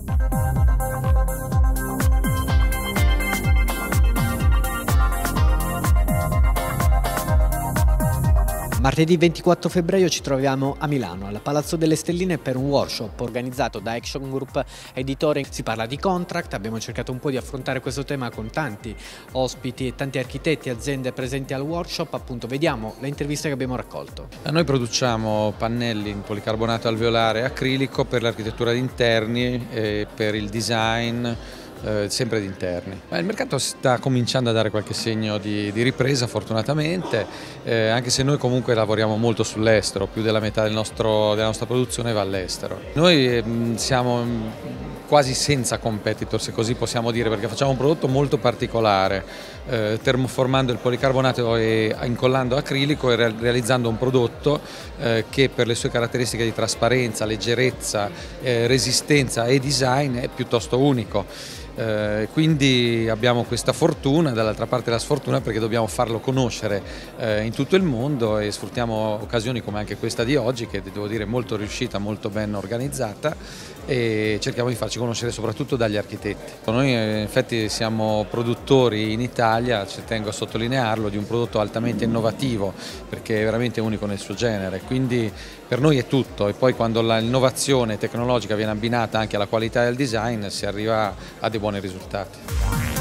Martedì 24 febbraio ci troviamo a Milano, al Palazzo delle Stelline, per un workshop organizzato da Action Group Editore. Si parla di contract, abbiamo cercato un po' di affrontare questo tema con tanti ospiti e tanti architetti e aziende presenti al workshop. Appunto, vediamo le interviste che abbiamo raccolto. Noi produciamo pannelli in policarbonato alveolare e acrilico per l'architettura di interni e per il design, sempre di interni. Il mercato sta cominciando a dare qualche segno di ripresa, fortunatamente, anche se noi comunque lavoriamo molto sull'estero, più della metà della nostra produzione va all'estero. Noi siamo quasi senza competitor, se così possiamo dire, perché facciamo un prodotto molto particolare, termoformando il policarbonato e incollando acrilico e realizzando un prodotto che per le sue caratteristiche di trasparenza, leggerezza, resistenza e design è piuttosto unico. Quindi abbiamo questa fortuna, dall'altra parte la sfortuna, perché dobbiamo farlo conoscere in tutto il mondo, e sfruttiamo occasioni come anche questa di oggi, che devo dire molto riuscita, molto ben organizzata, e cerchiamo di farci conoscere soprattutto dagli architetti. Noi in effetti siamo produttori in Italia, ci tengo a sottolinearlo, di un prodotto altamente innovativo, perché è veramente unico nel suo genere, quindi per noi è tutto, e poi quando l'innovazione tecnologica viene abbinata anche alla qualità del design si arriva a dei buoni risultati.